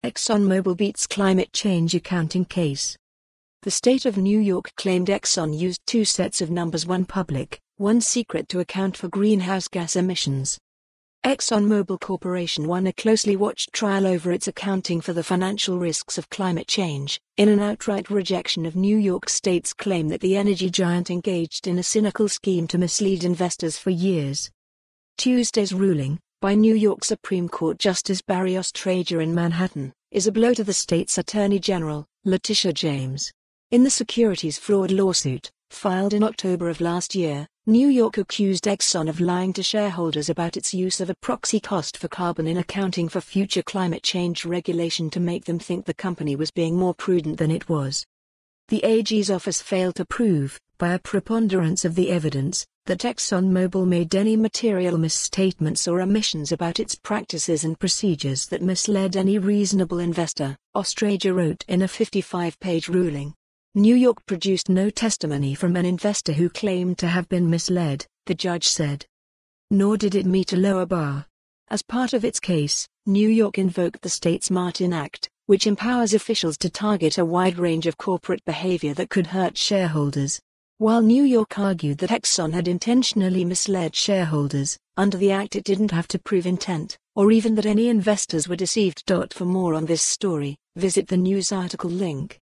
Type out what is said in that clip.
Exxon Mobil beats climate change accounting case. The state of New York claimed Exxon used two sets of numbers, one public, one secret, to account for greenhouse gas emissions. Exxon Mobil Corporation won a closely watched trial over its accounting for the financial risks of climate change, in an outright rejection of New York State's claim that the energy giant engaged in a cynical scheme to mislead investors for years. Tuesday's ruling, by New York Supreme Court Justice Barry Ostrager in Manhattan, is a blow to the state's Attorney General, Letitia James. In the securities fraud lawsuit, filed in October of last year, New York accused Exxon of lying to shareholders about its use of a proxy cost for carbon in accounting for future climate change regulation to make them think the company was being more prudent than it was. The AG's office failed to prove, by a preponderance of the evidence, that Exxon Mobil made any material misstatements or omissions about its practices and procedures that misled any reasonable investor, Ostrager wrote in a 55-page ruling. New York produced no testimony from an investor who claimed to have been misled, the judge said. Nor did it meet a lower bar. As part of its case, New York invoked the state's Martin Act, which empowers officials to target a wide range of corporate behavior that could hurt shareholders. While New York argued that Exxon had intentionally misled shareholders, under the Act it didn't have to prove intent, or even that any investors were deceived. For more on this story, visit the news article link.